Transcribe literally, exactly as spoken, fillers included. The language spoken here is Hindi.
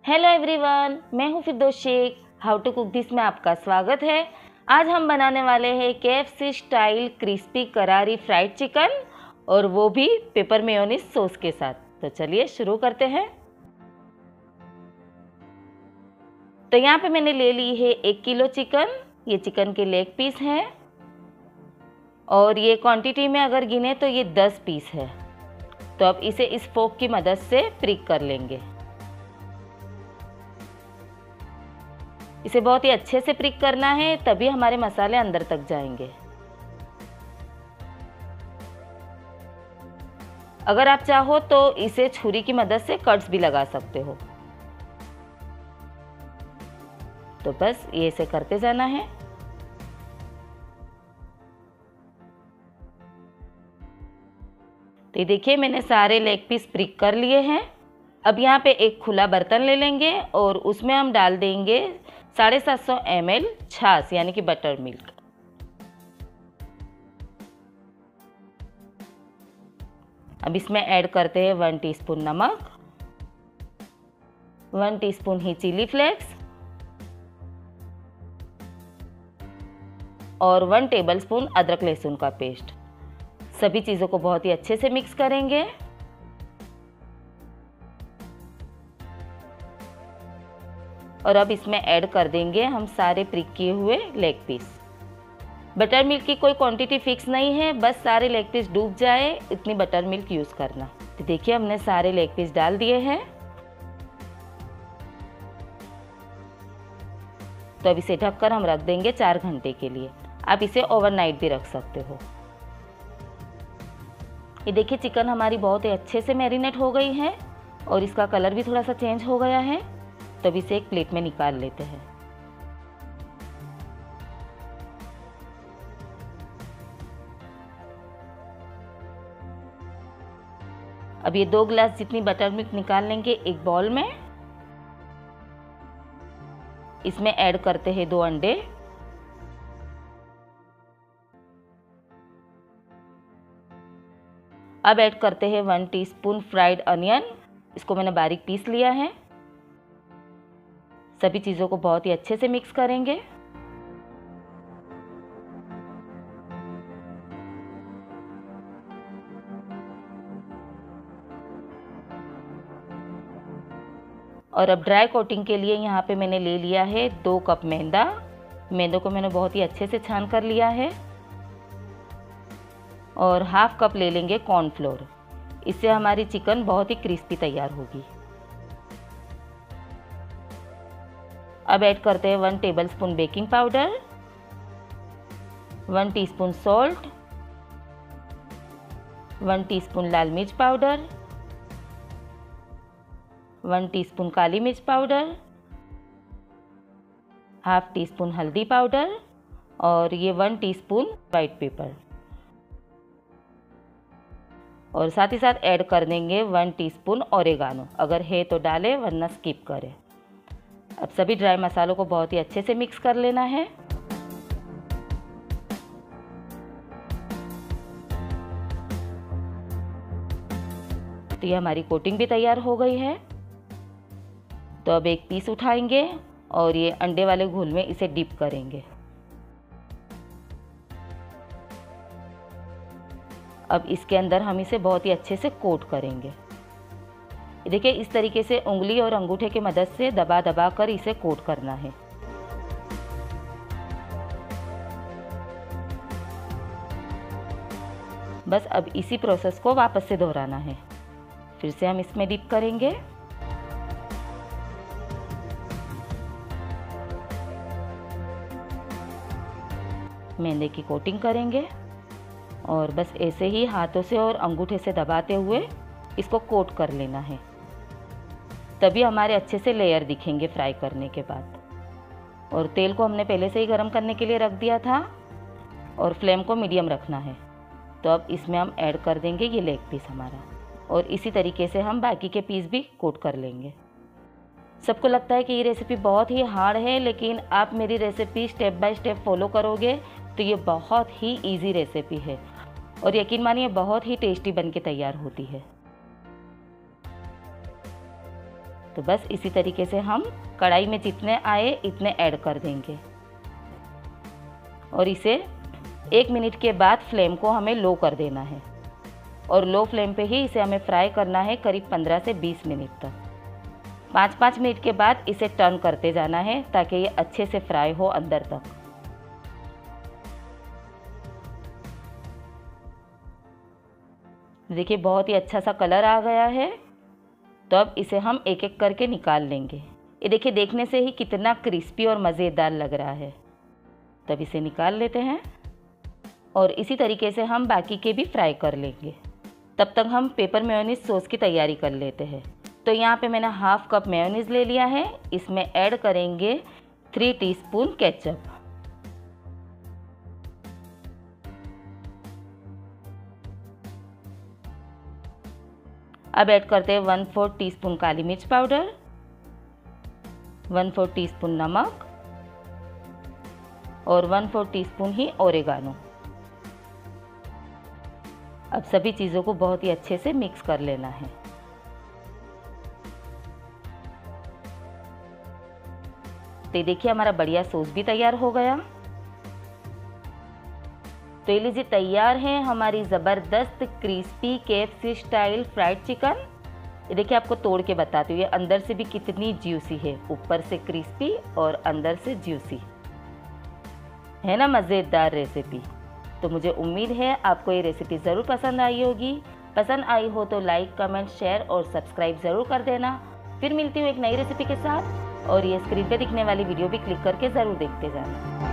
हेलो एवरीवन, मैं हूं Firdaus Shaikh. How to cook this में आपका स्वागत है। आज हम बनाने वाले हैं केएफसी स्टाइल क्रिस्पी करारी फ्राइड चिकन, और वो भी पेपर मेयोनीज सॉस के साथ। तो चलिए शुरू करते हैं। तो यहाँ पे मैंने ले ली है एक किलो चिकन। ये चिकन के लेग पीस हैं और ये क्वांटिटी में अगर गिने तो ये दस पीस है। तो अब इसे इस फोक की मदद से प्रिक कर लेंगे। इसे बहुत ही अच्छे से प्रिक करना है, तभी हमारे मसाले अंदर तक जाएंगे। अगर आप चाहो तो इसे छुरी की मदद से कट्स भी लगा सकते हो। तो बस ये इसे करते जाना है। तो देखिए मैंने सारे लेग पीस प्रिक कर लिए हैं। अब यहाँ पे एक खुला बर्तन ले लेंगे और उसमें हम डाल देंगे साढ़े सात सौ एम एल छाछ यानी कि बटर मिल्क। अब इसमें ऐड करते हैं वन टीस्पून नमक, वन टीस्पून ही चिली फ्लेक्स और वन टेबलस्पून अदरक लहसुन का पेस्ट। सभी चीज़ों को बहुत ही अच्छे से मिक्स करेंगे। और अब इसमें ऐड कर देंगे हम सारे प्रिक किए हुए लेग पीस। बटर मिल्क की कोई क्वांटिटी फिक्स नहीं है, बस सारे लेग पीस डूब जाए इतनी बटर मिल्क यूज़ करना। तो देखिए हमने सारे लेग पीस डाल दिए हैं। तो अब इसे ढककर हम रख देंगे चार घंटे के लिए। आप इसे ओवरनाइट भी रख सकते हो। ये देखिए चिकन हमारी बहुत ही अच्छे से मैरिनेट हो गई है और इसका कलर भी थोड़ा सा चेंज हो गया है। तो अब इसे एक प्लेट में निकाल लेते हैं। अब ये दो ग्लास जितनी बटर मिल्क निकाल लेंगे एक बाउल में। इसमें ऐड करते हैं दो अंडे, अब ऐड करते हैं वन टीस्पून फ्राइड अनियन। इसको मैंने बारीक पीस लिया है। सभी चीज़ों को बहुत ही अच्छे से मिक्स करेंगे। और अब ड्राई कोटिंग के लिए यहाँ पे मैंने ले लिया है दो कप मैदा। मैदे को मैंने बहुत ही अच्छे से छान कर लिया है। और हाफ कप ले लेंगे कॉर्नफ्लोर। इससे हमारी चिकन बहुत ही क्रिस्पी तैयार होगी। अब ऐड करते हैं one tablespoon baking powder, one teaspoon salt, one teaspoon लाल मिर्च पाउडर, वन टीस्पून काली मिर्च पाउडर, हाफ टी स्पून हल्दी पाउडर और ये वन टीस्पून वाइट पेपर। और साथ ही साथ ऐड कर देंगे वन टीस्पून ओरेगानो। अगर है तो डालें वरना स्किप करें। अब सभी ड्राई मसालों को बहुत ही अच्छे से मिक्स कर लेना है। तो ये हमारी कोटिंग भी तैयार हो गई है। तो अब एक पीस उठाएंगे और ये अंडे वाले घोल में इसे डिप करेंगे। अब इसके अंदर हम इसे बहुत ही अच्छे से कोट करेंगे। देखिए इस तरीके से उंगली और अंगूठे की मदद से दबा दबा कर इसे कोट करना है। बस अब इसी प्रोसेस को वापस से दोहराना है। फिर से हम इसमें डिप करेंगे। मैदे की कोटिंग करेंगे और बस ऐसे ही हाथों से और अंगूठे से दबाते हुए इसको कोट कर लेना है। तभी हमारे अच्छे से लेयर दिखेंगे फ्राई करने के बाद। और तेल को हमने पहले से ही गर्म करने के लिए रख दिया था और फ्लेम को मीडियम रखना है। तो अब इसमें हम ऐड कर देंगे ये लेग पीस हमारा, और इसी तरीके से हम बाकी के पीस भी कोट कर लेंगे। सबको लगता है कि ये रेसिपी बहुत ही हार्ड है, लेकिन आप मेरी recipe step by step follow करोगे तो ये बहुत ही ईजी रेसिपी है और यकीन मानिए बहुत ही टेस्टी बन के तैयार होती है। तो बस इसी तरीके से हम कढ़ाई में जितने आए इतने ऐड कर देंगे और इसे एक मिनट के बाद फ्लेम को हमें लो कर देना है और लो फ्लेम पे ही इसे हमें फ्राई करना है करीब पंद्रह से बीस मिनट तक। पाँच पाँच मिनट के बाद इसे टर्न करते जाना है ताकि ये अच्छे से फ्राई हो अंदर तक। देखिए बहुत ही अच्छा सा कलर आ गया है। तो अब इसे हम एक एक करके निकाल लेंगे। ये देखिए देखने से ही कितना क्रिस्पी और मज़ेदार लग रहा है। तब इसे निकाल लेते हैं और इसी तरीके से हम बाकी के भी फ्राई कर लेंगे। तब तक हम पेपर मेयोनीज सॉस की तैयारी कर लेते हैं। तो यहाँ पे मैंने हाफ कप मेयोनीज ले लिया है। इसमें ऐड करेंगे थ्री टीस्पून केचप, अब ऐड करते हैं वन फोर्थ टीस्पून काली मिर्च पाउडर, वन फोर्थ टीस्पून नमक और वन फोर्थ टीस्पून ही ओरेगानो। अब सभी चीज़ों को बहुत ही अच्छे से मिक्स कर लेना है। तो देखिए हमारा बढ़िया सॉस भी तैयार हो गया। तो ये लीजिए तैयार है हमारी ज़बरदस्त crispy KFC style fried chicken. ये देखिए आपको तोड़ के बताती हूँ, ये अंदर से भी कितनी ज्यूसी है, ऊपर से क्रिस्पी और अंदर से ज्यूसी है ना। मज़ेदार रेसिपी। तो मुझे उम्मीद है आपको ये रेसिपी ज़रूर पसंद आई होगी। पसंद आई हो तो लाइक, कमेंट, शेयर और सब्सक्राइब ज़रूर कर देना। फिर मिलती हूँ एक नई रेसिपी के साथ और ये स्क्रीन पे दिखने वाली वीडियो भी क्लिक करके ज़रूर देखते जाना।